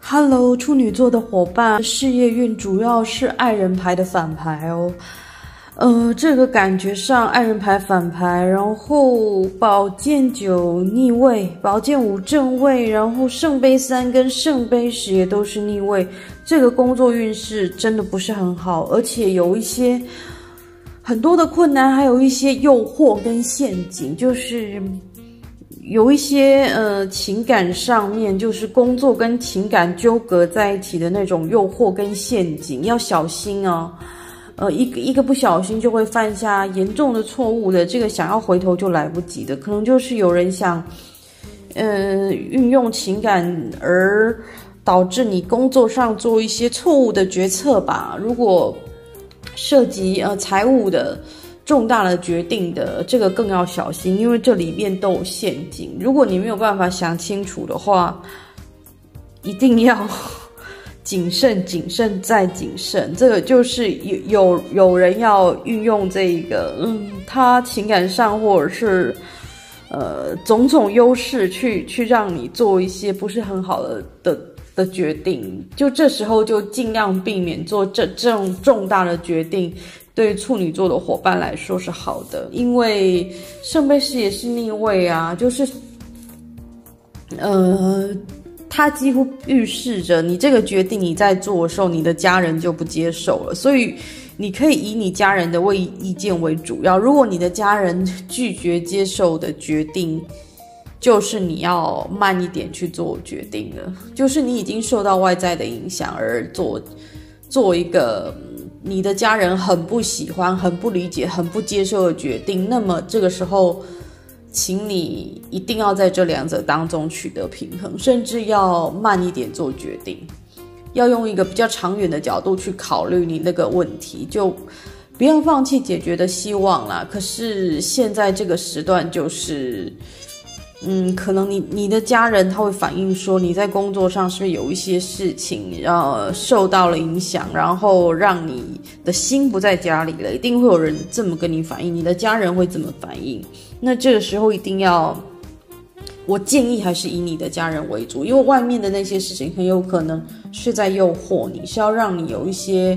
Hello， 处女座的伙伴，事业运主要是爱人牌的反牌哦。这个感觉上爱人牌反牌，然后宝剑9逆位，宝剑5正位，然后圣杯3跟圣杯10也都是逆位。这个工作运势真的不是很好，而且有一些很多的困难，还有一些诱惑跟陷阱，就是有一些情感上面，就是工作跟情感纠葛在一起的那种诱惑跟陷阱，要小心哦。一个不小心就会犯下严重的错误的，这个想要回头就来不及的，可能就是有人想运用情感而导致你工作上做一些错误的决策吧。如果涉及财务的重大的决定的，这个更要小心，因为这里面都有陷阱。如果你没有办法想清楚的话，一定要谨慎、谨慎再谨慎。这个就是有人要运用这个，他情感上或者是种种优势去让你做一些不是很好的决定。就这时候就尽量避免做这种重大的决定。对处女座的伙伴来说是好的，因为圣杯10也是逆位啊，就是它几乎预示着你这个决定你在做的时候，你的家人就不接受了，所以你可以以你家人的意见为主要。如果你的家人拒绝接受的决定，就是你要慢一点去做决定了，就是你已经受到外在的影响而做一个你的家人很不喜欢、很不理解、很不接受的决定，那么这个时候请你一定要在这两者当中取得平衡，甚至要慢一点做决定，要用一个比较长远的角度去考虑你那个问题，就不要放弃解决的希望啦。可是现在这个时段就是可能你的家人他会反映说你在工作上是不是有一些事情受到了影响，然后让你的心不在家里了，一定会有人这么跟你反映，你的家人会这么反映。那这个时候一定要，我建议还是以你的家人为主，因为外面的那些事情很有可能是在诱惑你，是要让你有一些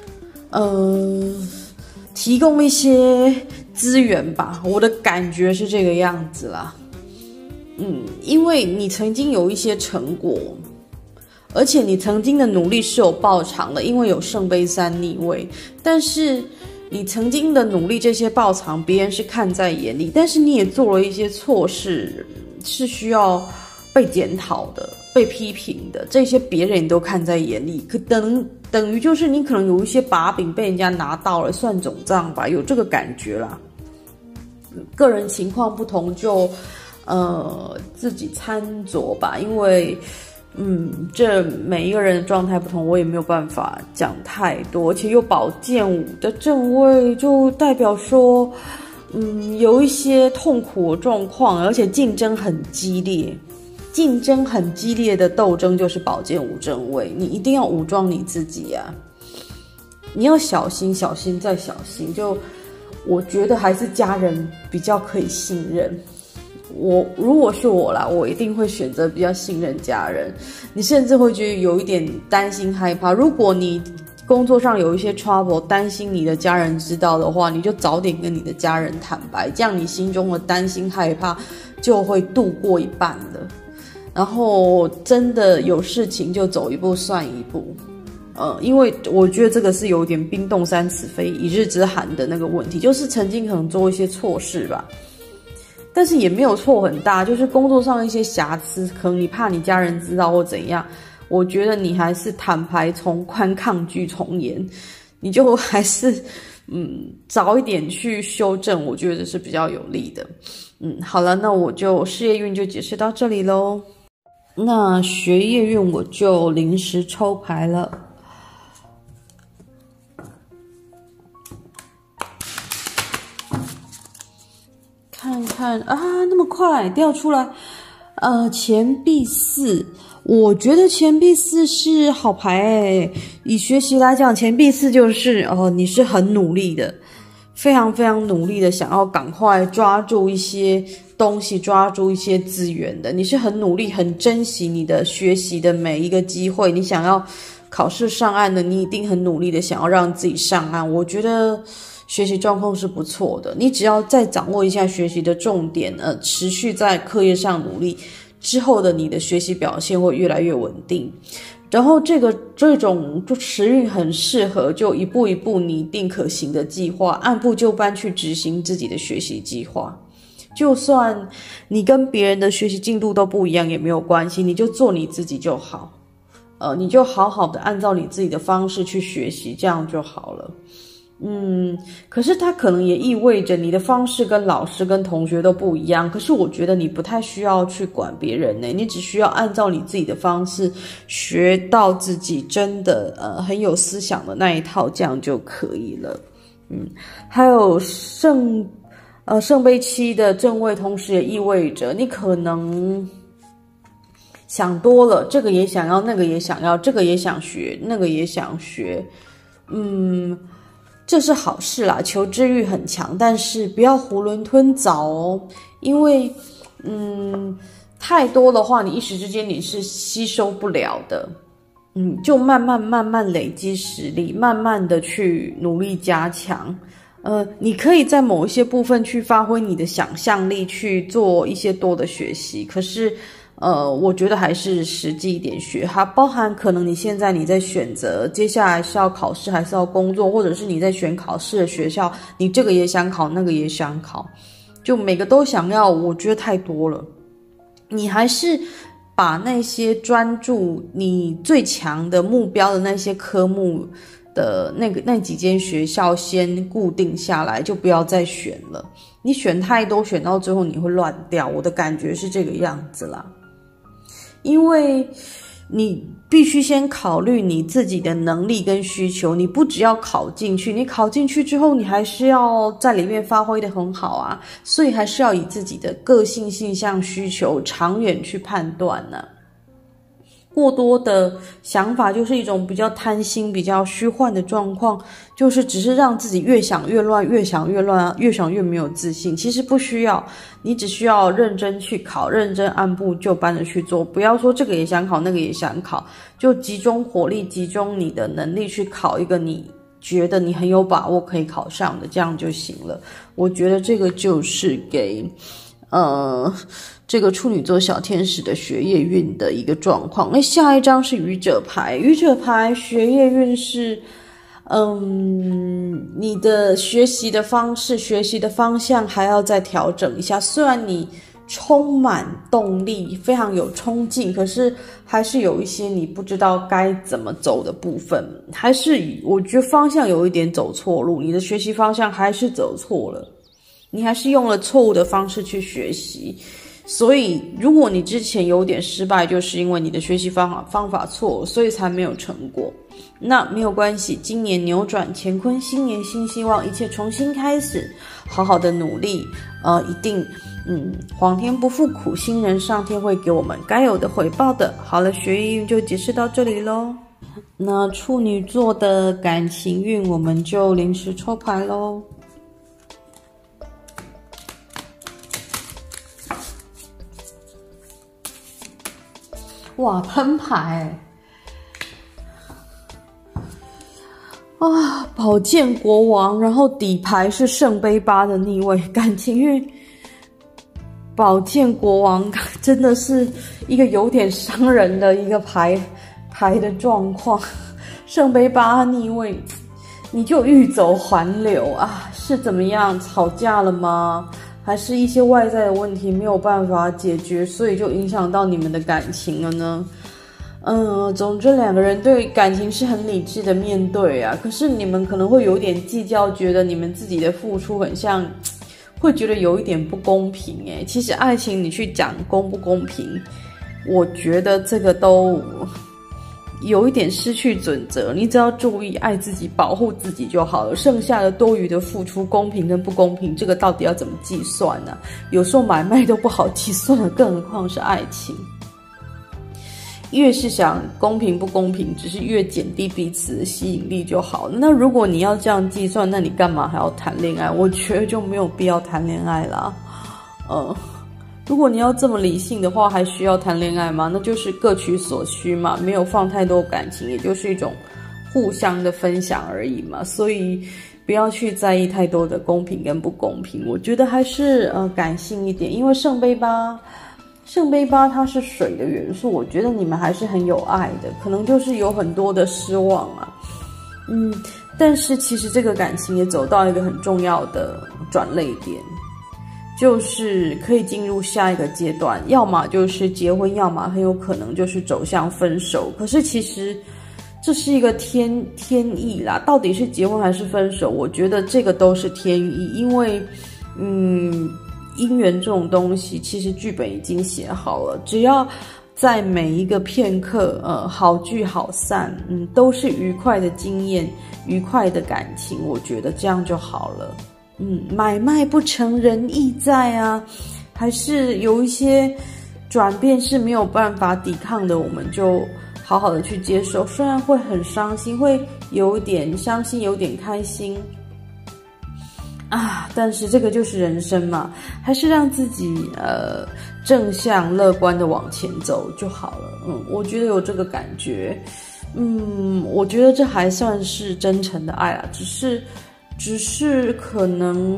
提供一些资源吧，我的感觉是这个样子啦。因为你曾经有一些成果，而且你曾经的努力是有报偿的，因为有圣杯3逆位，但是你曾经的努力这些报偿别人是看在眼里，但是你也做了一些错事，是需要被检讨的、被批评的，这些别人都看在眼里，等于就是你可能有一些把柄被人家拿到了，算总账吧，有这个感觉啦。个人情况不同就自己参酌吧，因为这每一个人的状态不同，我也没有办法讲太多。而且又宝剑5的正位，就代表说有一些痛苦的状况，而且竞争很激烈的斗争就是宝剑5正位，你一定要武装你自己啊，你要小心小心再小心。就我觉得还是家人比较可以信任，如果是我啦，我一定会选择比较信任家人。你甚至会觉得有一点担心害怕，如果你工作上有一些 trouble， 担心你的家人知道的话，你就早点跟你的家人坦白，这样你心中的担心害怕就会度过一半了。然后真的有事情就走一步算一步。因为我觉得这个是有点冰冻三尺非一日之寒的那个问题，就是曾经可能做一些错事吧，但是也没有错很大，就是工作上一些瑕疵，可能你怕你家人知道或怎样，我觉得你还是坦白从宽，抗拒从严，你就还是早一点去修正，我觉得是比较有利的。好了，那我就事业运就解释到这里咯。那学业运我就临时抽牌了。看看啊，那么快掉出来，钱币4，我觉得钱币4是好牌诶。以学习来讲，钱币4就是你是很努力的， 非常非常努力的想要赶快抓住一些东西，抓住一些资源的。你是很努力很珍惜你的学习的每一个机会，你想要考试上岸的，你一定很努力的想要让自己上岸。我觉得学习状况是不错的，你只要再掌握一下学习的重点，持续在课业上努力之后的你的学习表现会越来越稳定。然后这种就时运很适合，就一步一步拟定可行的计划，按部就班去执行自己的学习计划。就算你跟别人的学习进度都不一样也没有关系，你就做你自己就好。你就好好的按照你自己的方式去学习，这样就好了。可是它可能也意味着你的方式跟老师跟同学都不一样，可是我觉得你不太需要去管别人呢，你只需要按照你自己的方式学到自己真的很有思想的那一套，这样就可以了。还有圣杯七的正位，同时也意味着你可能想多了，这个也想要，那个也想要，这个也想学，那个也想学。这是好事啦，求知欲很强，但是不要囫囵吞枣哦，因为太多的话，你一时之间你是吸收不了的。就慢慢累积实力，慢慢的去努力加强。你可以在某一些部分去发挥你的想象力，去做一些多的学习，可是我觉得还是实际一点学，它包含可能你现在你在选择接下来是要考试还是要工作，或者是你在选考试的学校，你这个也想考，那个也想考，就每个都想要，我觉得太多了。你还是把那些专注你最强的目标的那些科目的那几间学校先固定下来，就不要再选了。你选太多，选到最后你会乱掉，我的感觉是这个样子啦。因为你必须先考虑你自己的能力跟需求，你不只要考进去，你考进去之后你还是要在里面发挥得很好啊，所以还是要以自己的个性、性向、需求长远去判断呢。过多的想法就是一种比较贪心、比较虚幻的状况，就是只是让自己越想越乱，越想越乱，越想越没有自信。其实不需要，你只需要认真去考，认真按部就班的去做，不要说这个也想考，那个也想考，就集中火力，集中你的能力去考一个你觉得你很有把握可以考上的，这样就行了。我觉得这个就是给这个处女座小天使的学业运的一个状况。下一张是愚者牌，愚者牌学业运是你的学习的方式、学习的方向还要再调整一下。虽然你充满动力，非常有冲劲，可是还是有一些你不知道该怎么走的部分，还是我觉得方向有一点走错路，你的学习方向还是走错了，你还是用了错误的方式去学习。所以如果你之前有点失败，就是因为你的学习方法错，所以才没有成果。那没有关系，今年扭转乾坤，新年新希望，一切重新开始，好好的努力，一定皇天不负苦心人，上天会给我们该有的回报的。好了，学业运就解释到这里咯。那处女座的感情运我们就临时抽牌咯。哇，喷牌啊！宝剑国王，然后底牌是圣杯八的逆位，感情运。宝剑国王真的是一个有点伤人的一个牌的状况。圣杯八逆位，你就欲走还留啊？是怎么样？吵架了吗？还是一些外在的问题没有办法解决，所以就影响到你们的感情了呢？总之两个人对感情是很理智的面对啊，可是你们可能会有点计较，觉得你们自己的付出很像，会觉得有一点不公平欸。其实爱情你去讲公不公平，我觉得这个都有一点失去准则，你只要注意爱自己，保护自己就好了，剩下的多余的付出，公平跟不公平，这个到底要怎么计算呢？有时候买卖都不好计算了，更何况是爱情。 越是想公平不公平，只是越减低彼此的吸引力就好了。那如果你要这样计算，那你干嘛还要谈恋爱？我觉得就没有必要谈恋爱啦。如果你要这么理性的话，还需要谈恋爱吗？那就是各取所需嘛，没有放太多感情，也就是一种互相的分享而已嘛。所以不要去在意太多的公平跟不公平，我觉得还是感性一点。因为圣杯八它是水的元素，我觉得你们还是很有爱的，可能就是有很多的失望啊。但是其实这个感情也走到一个很重要的转捩点，就是可以进入下一个阶段，要么就是结婚，要么很有可能就是走向分手。可是其实这是一个天意啦，到底是结婚还是分手，我觉得这个都是天意。因为姻缘这种东西其实剧本已经写好了，只要在每一个片刻好聚好散，都是愉快的经验，愉快的感情，我觉得这样就好了。买卖不成仁义在啊，还是有一些转变是没有办法抵抗的，我们就好好的去接受，虽然会很伤心，会有点伤心，有点开心啊，但是这个就是人生嘛，还是让自己正向乐观的往前走就好了。我觉得有这个感觉，我觉得这还算是真诚的爱啦，只是可能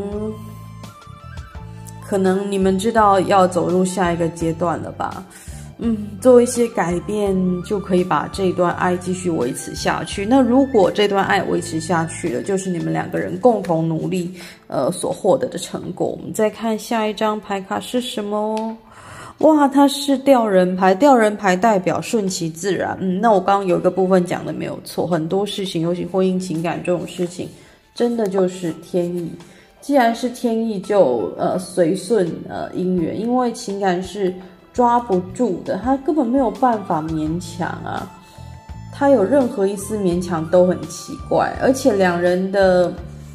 你们知道要走入下一个阶段了吧？做一些改变就可以把这段爱继续维持下去。那如果这段爱维持下去了，就是你们两个人共同努力所获得的成果。我们再看下一张牌卡是什么哦？哇，它是吊人牌，吊人牌代表顺其自然。那我刚刚有一个部分讲的没有错，很多事情，尤其婚姻情感这种事情，真的就是天意。既然是天意，就随顺因缘，因为情感是抓不住的，他根本没有办法勉强啊，他有任何一丝勉强都很奇怪，而且两人的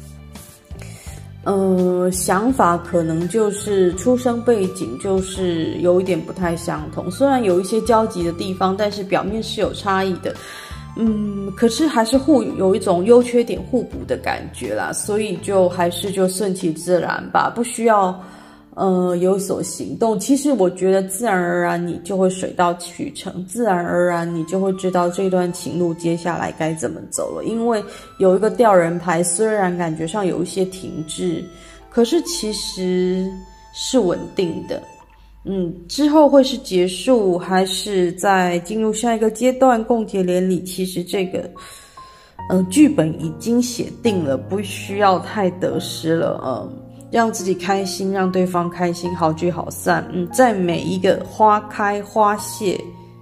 想法可能就是出生背景就是有一点不太相同，虽然有一些交集的地方，但是表面是有差异的。可是还是有一种优缺点互补的感觉啦，所以还是顺其自然吧，不需要有所行动。其实我觉得自然而然你就会水到渠成，自然而然你就会知道这段情路接下来该怎么走了。因为有一个吊人牌，虽然感觉上有一些停滞，可是其实是稳定的。之后会是结束，还是在进入下一个阶段，共结连理，其实这个剧本已经写定了，不需要太得失了。让自己开心，让对方开心，好聚好散。在每一个花开花谢，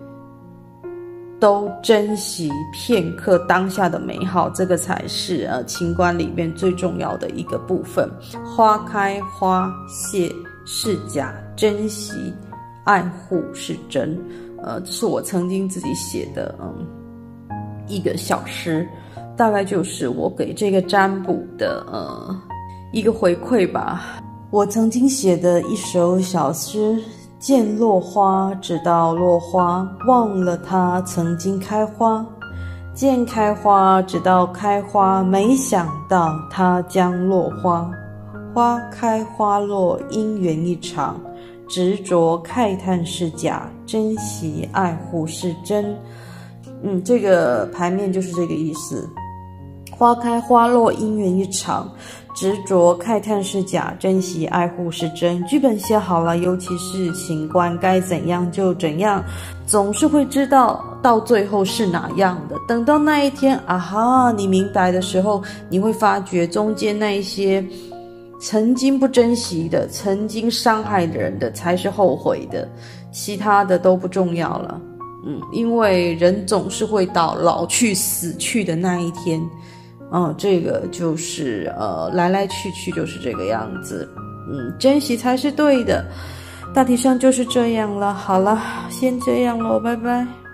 都珍惜片刻当下的美好，这个才是情观里面最重要的一个部分。花开花谢是假，珍惜爱护是真。这是我曾经自己写的一个小诗，大概就是我给这个占卜的一个回馈吧。我曾经写的一首小诗，见落花直到落花，忘了它曾经开花，见开花直到开花，没想到它将落花，花开花落因缘一场，执着慨叹是假，珍惜爱护是真。这个牌面就是这个意思，花开花落因缘一场，执着慨叹是假，珍惜爱护是真。剧本写好了，尤其是情关该怎样就怎样，总是会知道到最后是哪样的。等到那一天你明白的时候，你会发觉中间那一些曾经不珍惜的，曾经伤害的人的才是后悔的，其他的都不重要了。因为人总是会到老去死去的那一天。这个就是来来去去就是这个样子。珍惜才是对的，大体上就是这样了。好了，先这样咯，拜拜。